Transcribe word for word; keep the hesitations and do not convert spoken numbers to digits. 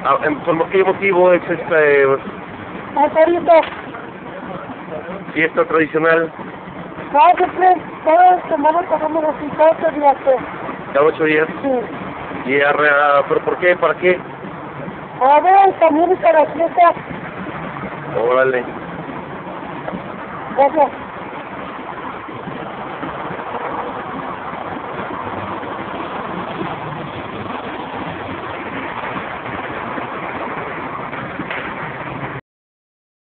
Ah, em, ¿por qué motivo es esta eh, Ahorita, fiesta tradicional? cada siempre, cada semana pasamos los cincuenta días. ¿Cada ocho días? Sí. ¿Y a, a- pero por qué? ¿Para qué? A ver, también para la fiesta. Órale. Gracias.